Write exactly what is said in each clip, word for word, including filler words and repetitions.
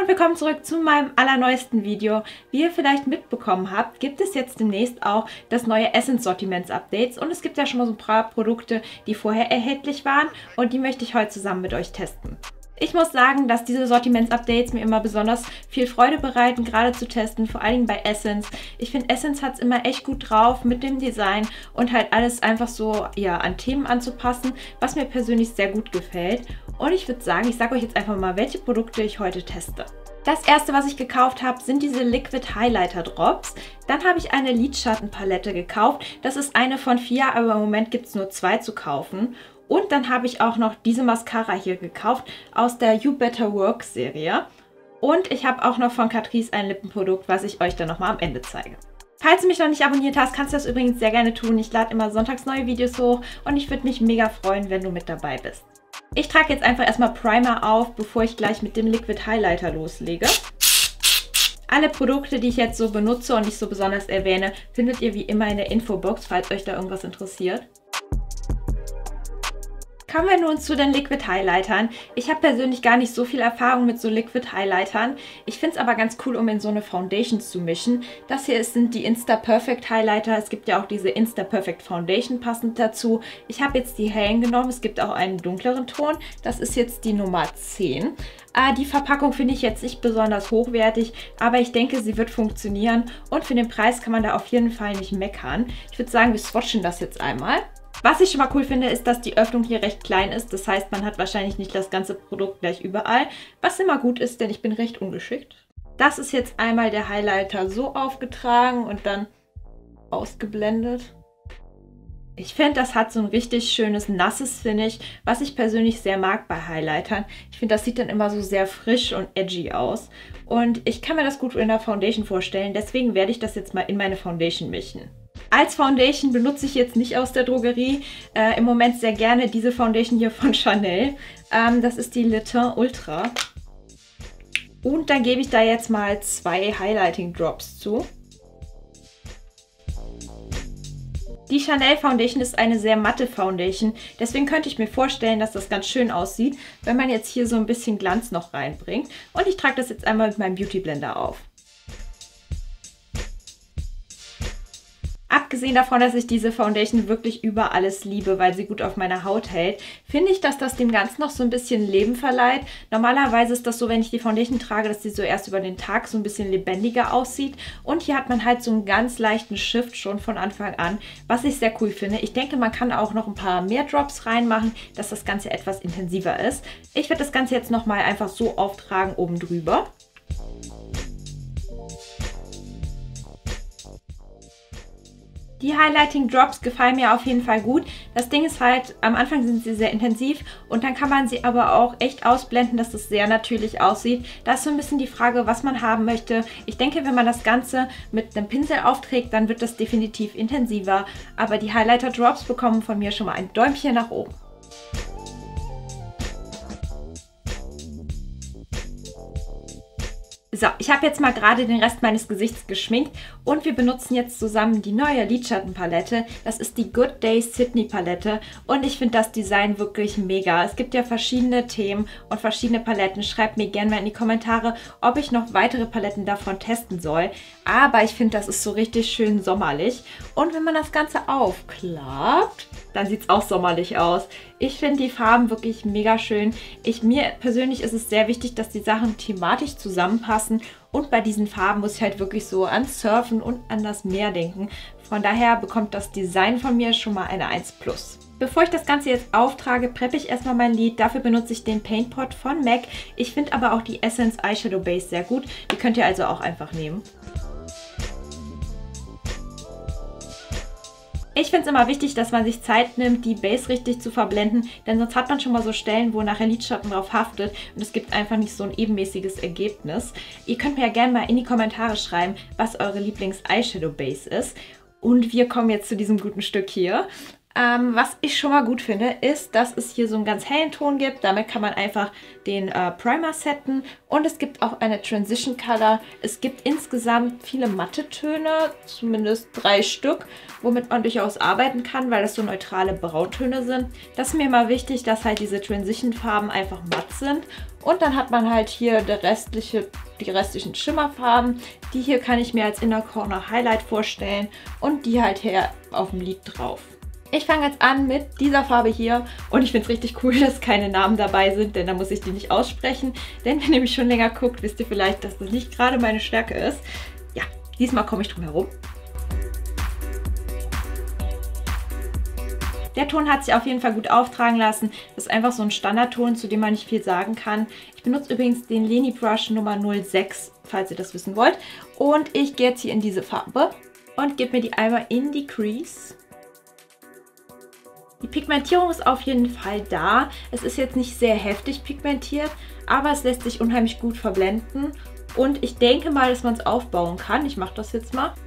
und willkommen zurück zu meinem allerneuesten Video. Wie ihr vielleicht mitbekommen habt, gibt es jetzt demnächst auch das neue Essence-Sortiments-Updates und es gibt ja schon mal so ein paar Produkte, die vorher erhältlich waren und die möchte ich heute zusammen mit euch testen. Ich muss sagen, dass diese Sortiments-Updates mir immer besonders viel Freude bereiten, gerade zu testen, vor allem bei Essence. Ich finde, Essence hat es immer echt gut drauf mit dem Design und halt alles einfach so ja, an Themen anzupassen, was mir persönlich sehr gut gefällt. Und ich würde sagen, ich sage euch jetzt einfach mal, welche Produkte ich heute teste. Das erste, was ich gekauft habe, sind diese Liquid Highlighter Drops. Dann habe ich eine Lidschattenpalette gekauft. Das ist eine von vier, aber im Moment gibt es nur zwei zu kaufen. Und dann habe ich auch noch diese Mascara hier gekauft aus der You Better Work Serie. Und ich habe auch noch von Catrice ein Lippenprodukt, was ich euch dann nochmal am Ende zeige. Falls du mich noch nicht abonniert hast, kannst du das übrigens sehr gerne tun. Ich lade immer sonntags neue Videos hoch und ich würde mich mega freuen, wenn du mit dabei bist. Ich trage jetzt einfach erstmal Primer auf, bevor ich gleich mit dem Liquid Highlighter loslege. Alle Produkte, die ich jetzt so benutze und nicht so besonders erwähne, findet ihr wie immer in der Infobox, falls euch da irgendwas interessiert. Kommen wir nun zu den Liquid Highlightern. Ich habe persönlich gar nicht so viel Erfahrung mit so Liquid Highlightern. Ich finde es aber ganz cool, um in so eine Foundation zu mischen. Das hier sind die Insta Perfect Highlighter. Es gibt ja auch diese Insta Perfect Foundation passend dazu. Ich habe jetzt die hellen genommen. Es gibt auch einen dunkleren Ton. Das ist jetzt die Nummer zehn. Äh, die Verpackung finde ich jetzt nicht besonders hochwertig, aber ich denke, sie wird funktionieren. Und für den Preis kann man da auf jeden Fall nicht meckern. Ich würde sagen, wir swatchen das jetzt einmal. Was ich schon mal cool finde, ist, dass die Öffnung hier recht klein ist. Das heißt, man hat wahrscheinlich nicht das ganze Produkt gleich überall. Was immer gut ist, denn ich bin recht ungeschickt. Das ist jetzt einmal der Highlighter so aufgetragen und dann ausgeblendet. Ich finde, das hat so ein richtig schönes, nasses Finish, was ich persönlich sehr mag bei Highlightern. Ich finde, das sieht dann immer so sehr frisch und edgy aus. Und ich kann mir das gut in der Foundation vorstellen. Deswegen werde ich das jetzt mal in meine Foundation mischen. Als Foundation benutze ich jetzt nicht aus der Drogerie. Äh, im Moment sehr gerne diese Foundation hier von Chanel. Ähm, das ist die Le Teint Ultra. Und dann gebe ich da jetzt mal zwei Highlighting Drops zu. Die Chanel Foundation ist eine sehr matte Foundation. Deswegen könnte ich mir vorstellen, dass das ganz schön aussieht, wenn man jetzt hier so ein bisschen Glanz noch reinbringt. Und ich trage das jetzt einmal mit meinem Beauty Blender auf. Abgesehen davon, dass ich diese Foundation wirklich über alles liebe, weil sie gut auf meiner Haut hält, finde ich, dass das dem Ganzen noch so ein bisschen Leben verleiht. Normalerweise ist das so, wenn ich die Foundation trage, dass sie so erst über den Tag so ein bisschen lebendiger aussieht. Und hier hat man halt so einen ganz leichten Shift schon von Anfang an, was ich sehr cool finde. Ich denke, man kann auch noch ein paar mehr Drops reinmachen, dass das Ganze etwas intensiver ist. Ich werde das Ganze jetzt nochmal einfach so auftragen oben drüber. Die Highlighting Drops gefallen mir auf jeden Fall gut. Das Ding ist halt, am Anfang sind sie sehr intensiv und dann kann man sie aber auch echt ausblenden, dass es sehr natürlich aussieht. Da ist so ein bisschen die Frage, was man haben möchte. Ich denke, wenn man das Ganze mit einem Pinsel aufträgt, dann wird das definitiv intensiver. Aber die Highlighter Drops bekommen von mir schon mal ein Däumchen nach oben. So, ich habe jetzt mal gerade den Rest meines Gesichts geschminkt und wir benutzen jetzt zusammen die neue Lidschattenpalette. Das ist die Good Day Sydney Palette und ich finde das Design wirklich mega. Es gibt ja verschiedene Themen und verschiedene Paletten. Schreibt mir gerne mal in die Kommentare, ob ich noch weitere Paletten davon testen soll. Aber ich finde, das ist so richtig schön sommerlich. Und wenn man das Ganze aufklappt, dann sieht es auch sommerlich aus. Ich finde die Farben wirklich mega schön. Ich, mir persönlich ist es sehr wichtig, dass die Sachen thematisch zusammenpassen. Und bei diesen Farben muss ich halt wirklich so an Surfen und an das Meer denken. Von daher bekommt das Design von mir schon mal eine eins plus. Bevor ich das Ganze jetzt auftrage, preppe ich erstmal mein Lid. Dafür benutze ich den Paint Pot von M A C. Ich finde aber auch die Essence Eyeshadow Base sehr gut. Die könnt ihr also auch einfach nehmen. Ich finde es immer wichtig, dass man sich Zeit nimmt, die Base richtig zu verblenden, denn sonst hat man schon mal so Stellen, wo nachher Lidschatten drauf haftet und es gibt einfach nicht so ein ebenmäßiges Ergebnis. Ihr könnt mir ja gerne mal in die Kommentare schreiben, was eure Lieblings-Eyeshadow-Base ist. Und wir kommen jetzt zu diesem guten Stück hier. Ähm, was ich schon mal gut finde, ist, dass es hier so einen ganz hellen Ton gibt. Damit kann man einfach den äh, Primer setten. Und es gibt auch eine Transition Color. Es gibt insgesamt viele matte Töne, zumindest drei Stück, womit man durchaus arbeiten kann, weil das so neutrale Brauntöne sind. Das ist mir immer wichtig, dass halt diese Transition Farben einfach matt sind. Und dann hat man halt hier der restliche, die restlichen Schimmerfarben. Die hier kann ich mir als Inner Corner Highlight vorstellen und die halt hier auf dem Lid drauf. Ich fange jetzt an mit dieser Farbe hier und ich finde es richtig cool, dass keine Namen dabei sind, denn dann muss ich die nicht aussprechen. Denn wenn ihr mich schon länger guckt, wisst ihr vielleicht, dass das nicht gerade meine Stärke ist. Ja, diesmal komme ich drum herum. Der Ton hat sich auf jeden Fall gut auftragen lassen. Das ist einfach so ein Standardton, zu dem man nicht viel sagen kann. Ich benutze übrigens den Leni Brush Nummer null sechs, falls ihr das wissen wollt. Und ich gehe jetzt hier in diese Farbe und gebe mir die einmal in die Crease. Die Pigmentierung ist auf jeden Fall da. Es ist jetzt nicht sehr heftig pigmentiert, aber es lässt sich unheimlich gut verblenden. Und ich denke mal, dass man es aufbauen kann. Ich mache das jetzt mal.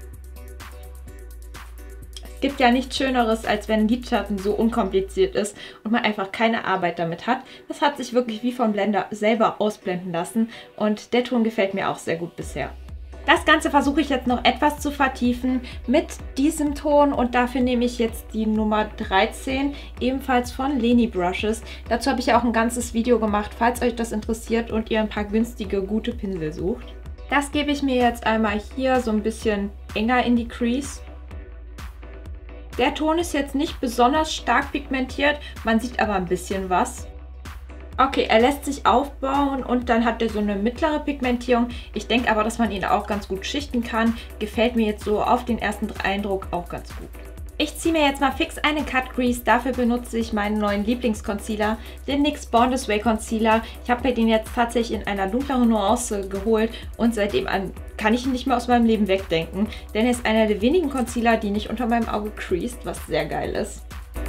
Es gibt ja nichts Schöneres, als wenn ein Lidschatten so unkompliziert ist und man einfach keine Arbeit damit hat. Das hat sich wirklich wie vom Blender selber ausblenden lassen und der Ton gefällt mir auch sehr gut bisher. Das Ganze versuche ich jetzt noch etwas zu vertiefen mit diesem Ton und dafür nehme ich jetzt die Nummer dreizehn, ebenfalls von Leni Brushes. Dazu habe ich ja auch ein ganzes Video gemacht, falls euch das interessiert und ihr ein paar günstige, gute Pinsel sucht. Das gebe ich mir jetzt einmal hier so ein bisschen enger in die Crease. Der Ton ist jetzt nicht besonders stark pigmentiert, man sieht aber ein bisschen was. Okay, er lässt sich aufbauen und dann hat er so eine mittlere Pigmentierung. Ich denke aber, dass man ihn auch ganz gut schichten kann. Gefällt mir jetzt so auf den ersten Eindruck auch ganz gut. Ich ziehe mir jetzt mal fix eine Cut Crease. Dafür benutze ich meinen neuen Lieblingsconcealer, den N Y X Born This Way Concealer. Ich habe mir den jetzt tatsächlich in einer dunkleren Nuance geholt und seitdem an kann ich ihn nicht mehr aus meinem Leben wegdenken. Denn er ist einer der wenigen Concealer, die nicht unter meinem Auge creased, was sehr geil ist.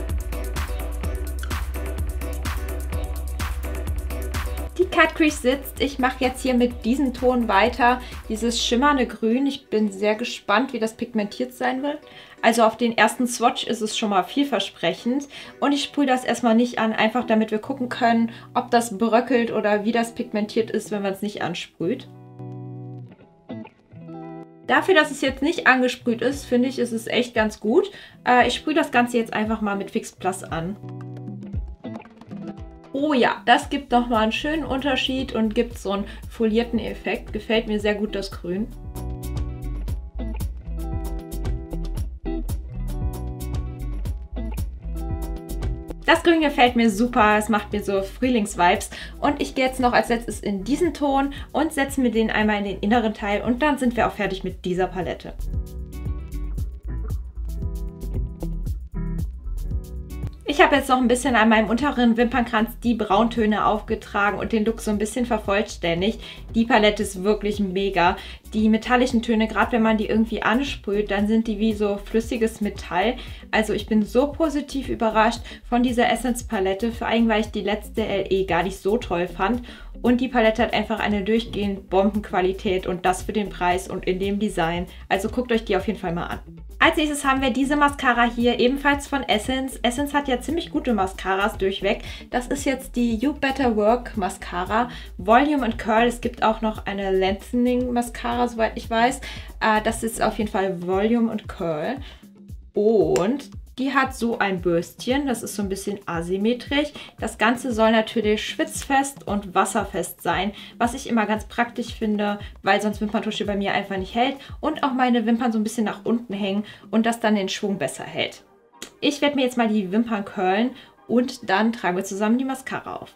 Die Cut Crease sitzt. Ich mache jetzt hier mit diesem Ton weiter. Dieses schimmernde Grün. Ich bin sehr gespannt, wie das pigmentiert sein wird. Also auf den ersten Swatch ist es schon mal vielversprechend. Und ich sprühe das erstmal nicht an, einfach damit wir gucken können, ob das bröckelt oder wie das pigmentiert ist, wenn man es nicht ansprüht. Dafür, dass es jetzt nicht angesprüht ist, finde ich, ist es echt ganz gut. Äh, ich sprühe das Ganze jetzt einfach mal mit Fix Plus an. Oh ja, das gibt nochmal einen schönen Unterschied und gibt so einen folierten Effekt. Gefällt mir sehr gut, das Grün. Das Grün gefällt mir super, es macht mir so Frühlingsvibes. Und ich gehe jetzt noch als letztes in diesen Ton und setze mir den einmal in den inneren Teil und dann sind wir auch fertig mit dieser Palette. Ich habe jetzt noch ein bisschen an meinem unteren Wimpernkranz die Brauntöne aufgetragen und den Look so ein bisschen vervollständigt. Die Palette ist wirklich mega. Die metallischen Töne, gerade wenn man die irgendwie ansprüht, dann sind die wie so flüssiges Metall. Also ich bin so positiv überrascht von dieser Essence Palette, vor allem weil ich die letzte L E gar nicht so toll fand. Und die Palette hat einfach eine durchgehend Bombenqualität und das für den Preis und in dem Design. Also guckt euch die auf jeden Fall mal an. Als nächstes haben wir diese Mascara hier, ebenfalls von Essence. Essence hat ja ziemlich gute Mascaras durchweg. Das ist jetzt die You Better Work Mascara, Volume and Curl. Es gibt auch noch eine Lengthening Mascara, soweit ich weiß. Das ist auf jeden Fall Volume and Curl. Und die hat so ein Bürstchen, das ist so ein bisschen asymmetrisch. Das Ganze soll natürlich schwitzfest und wasserfest sein, was ich immer ganz praktisch finde, weil sonst Wimperntusche bei mir einfach nicht hält und auch meine Wimpern so ein bisschen nach unten hängen und das dann den Schwung besser hält. Ich werde mir jetzt mal die Wimpern curlen und dann tragen wir zusammen die Mascara auf.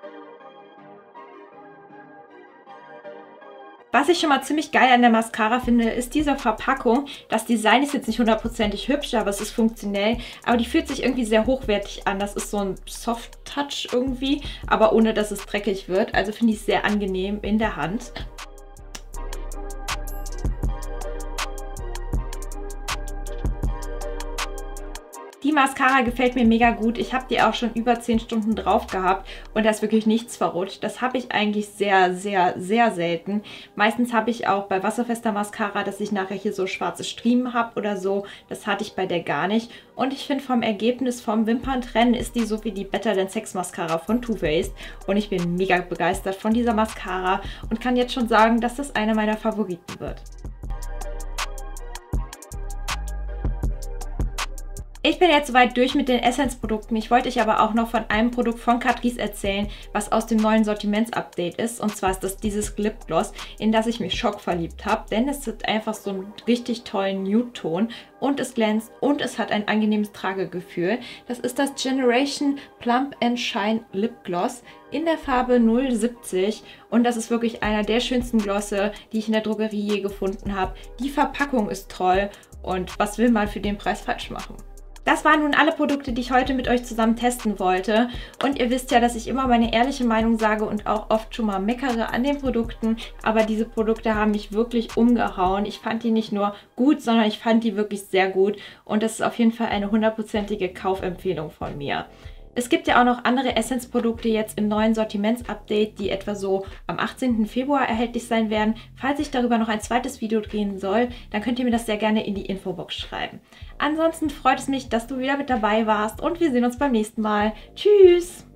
Was ich schon mal ziemlich geil an der Mascara finde, ist diese Verpackung. Das Design ist jetzt nicht hundertprozentig hübsch, aber es ist funktionell. Aber die fühlt sich irgendwie sehr hochwertig an. Das ist so ein Soft-Touch irgendwie, aber ohne, dass es dreckig wird. Also finde ich es sehr angenehm in der Hand. Die Mascara gefällt mir mega gut. Ich habe die auch schon über zehn Stunden drauf gehabt und da ist wirklich nichts verrutscht. Das habe ich eigentlich sehr, sehr, sehr selten. Meistens habe ich auch bei wasserfester Mascara, dass ich nachher hier so schwarze Striemen habe oder so. Das hatte ich bei der gar nicht. Und ich finde vom Ergebnis, vom Wimperntrennen ist die so wie die Better Than Sex Mascara von Too Faced. Und ich bin mega begeistert von dieser Mascara und kann jetzt schon sagen, dass das eine meiner Favoriten wird. Ich bin jetzt soweit durch mit den Essence-Produkten. Ich wollte euch aber auch noch von einem Produkt von Catrice erzählen, was aus dem neuen Sortiments-Update ist. Und zwar ist das dieses Lipgloss, in das ich mich schockverliebt habe. Denn es hat einfach so einen richtig tollen Nude-Ton und es glänzt und es hat ein angenehmes Tragegefühl. Das ist das Generation Plump and Shine Lipgloss in der Farbe null siebzig. Und das ist wirklich einer der schönsten Glosse, die ich in der Drogerie je gefunden habe. Die Verpackung ist toll und was will man für den Preis falsch machen? Das waren nun alle Produkte, die ich heute mit euch zusammen testen wollte. Und ihr wisst ja, dass ich immer meine ehrliche Meinung sage und auch oft schon mal meckere an den Produkten. Aber diese Produkte haben mich wirklich umgehauen. Ich fand die nicht nur gut, sondern ich fand die wirklich sehr gut. Und das ist auf jeden Fall eine hundertprozentige Kaufempfehlung von mir. Es gibt ja auch noch andere Essence-Produkte jetzt im neuen Sortiments-Update, die etwa so am achtzehnten Februar erhältlich sein werden. Falls ich darüber noch ein zweites Video drehen soll, dann könnt ihr mir das sehr gerne in die Infobox schreiben. Ansonsten freut es mich, dass du wieder mit dabei warst und wir sehen uns beim nächsten Mal. Tschüss!